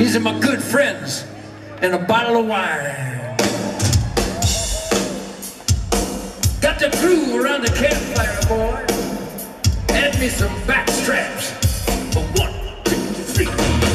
These are my good friends and a bottle of wine. Got the crew around the campfire, boy. Add me some back straps for 1, 2, 3.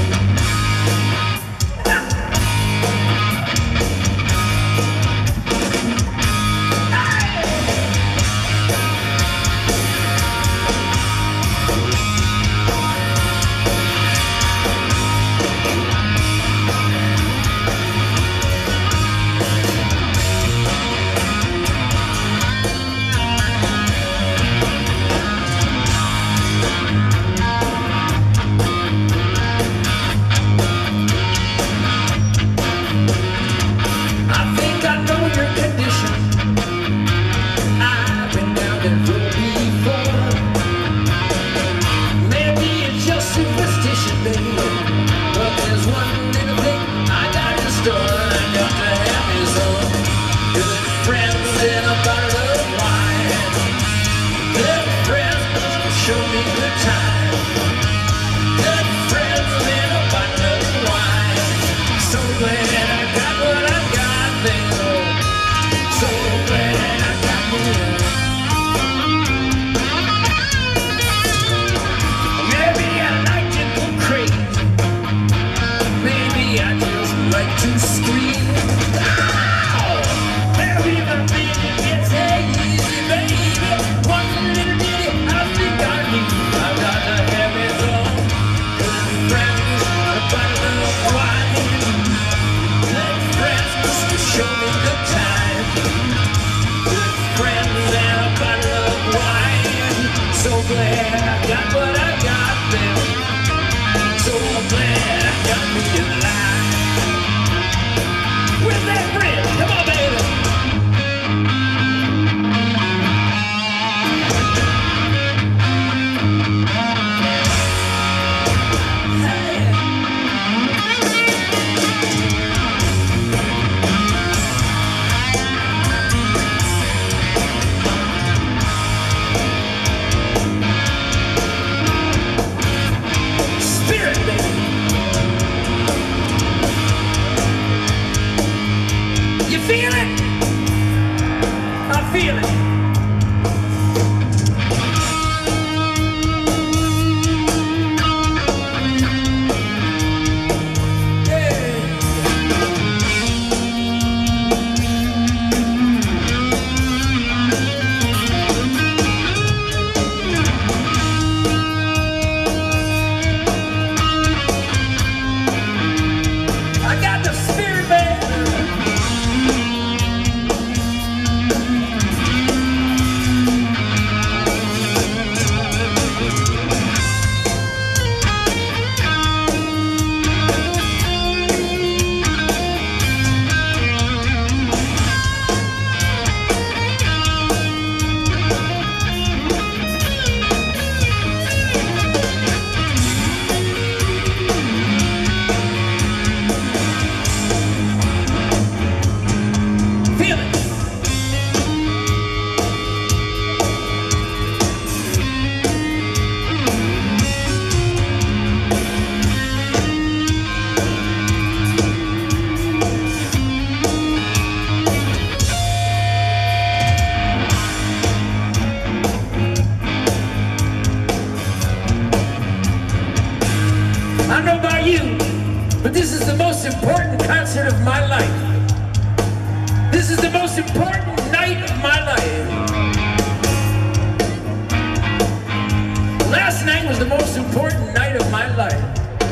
I don't know about you, but this is the most important concert of my life. This is the most important night of my life. Last night was the most important night of my life.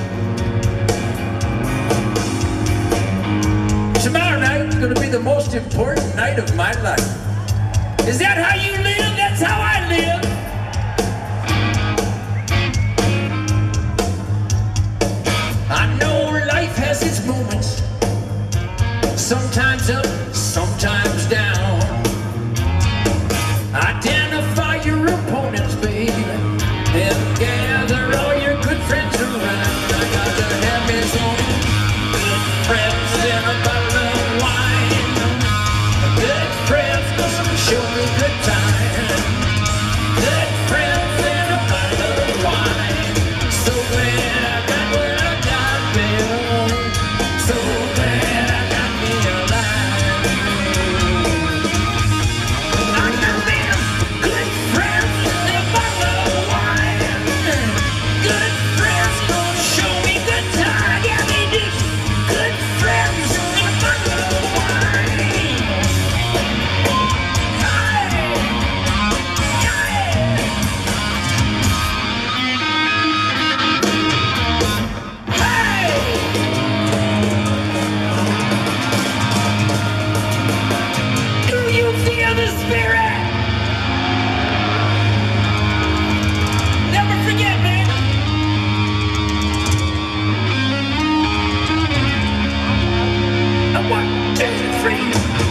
Tomorrow night is going to be the most important night of my life. Is that how you live? That's how I live. I know life has its moments, sometimes up, sometimes down. Identify your opponents, baby, and gather all your good friends around. I got to have me some good friends and a bottle of wine. Good friends, 'cause show me good time. set you free.